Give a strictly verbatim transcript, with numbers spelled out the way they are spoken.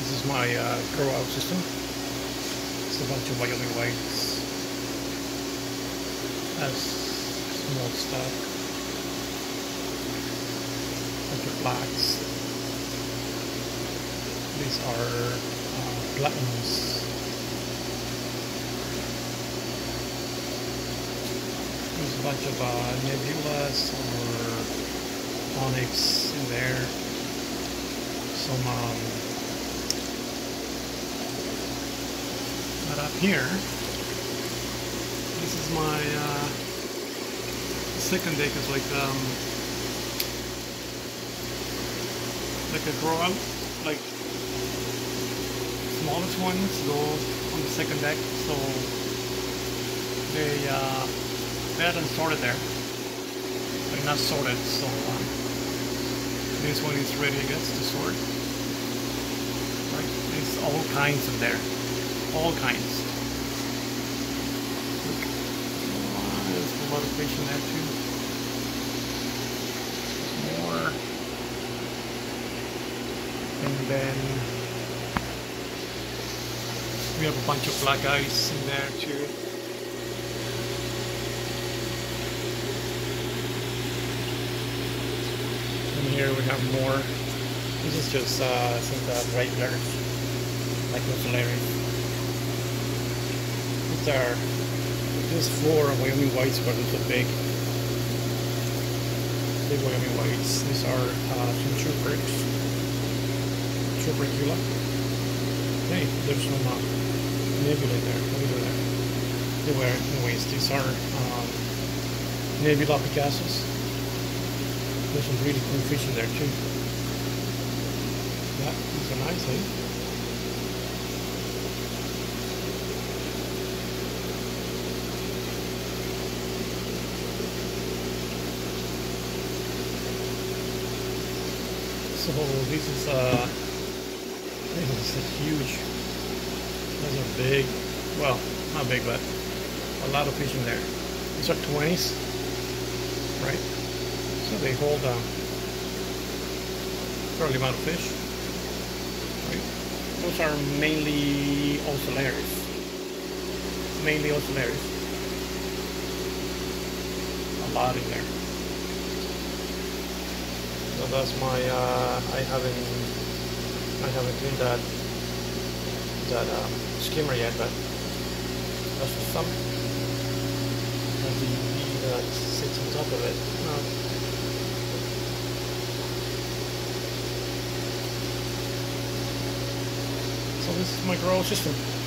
This is my uh, grow out system. It's a bunch of Wyoming whites. Has small stuff. Bunch of blacks. These are uh, platinums. There's a bunch of uh, nebulas or onyx in there. Some um, but up here, this is my uh, second deck. Is like um, like a grow out, like smallest ones go on the second deck, so they uh, they hadn't sorted there, like not sorted. So um, this one is ready, I guess, to sort. Right, it's all kinds in there. All kinds. Look. Oh, there's a lot of fish in there too. More. And then we have a bunch of black ice in there too. And here we have more. This is just uh, some uh, regulars, like Ocellaris. These are just four Wyoming whites, but they're so big. Big Wyoming whites. These are uh, some Trueperks. Truepercula. Hey, there's some uh, nebula there. What are we doing there? Anyway, anyways, these are um, Nebula Picassos. There's some really cool fish in there too. Yeah, these are nice, eh? So this is uh this is a huge, those are big, well, not big, but a lot of fish in there. These are twenties, right? So they hold a fairly amount of fish, right? Those are mainly Ocellaris, mainly Ocellaris. A lot in there. So that's my, uh, I haven't, I haven't cleaned that, that um, skimmer yet, but that's just some. That's the U V that sits on top of it. Uh, so this is my grow system.